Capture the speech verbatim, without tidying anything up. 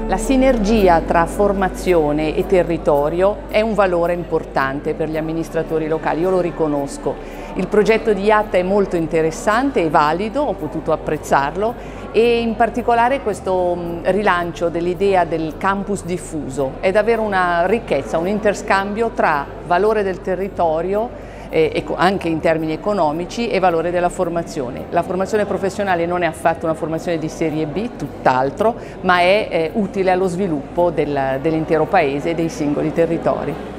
La sinergia tra formazione e territorio è un valore importante per gli amministratori locali, io lo riconosco. Il progetto di IAT è molto interessante e valido, ho potuto apprezzarlo, e in particolare questo rilancio dell'idea del campus diffuso è davvero una ricchezza, un interscambio tra valore del territorio, Eh, anche in termini economici, e valore della formazione. La formazione professionale non è affatto una formazione di serie B, tutt'altro, ma è eh, utile allo sviluppo del, dell'intero paese e dei singoli territori.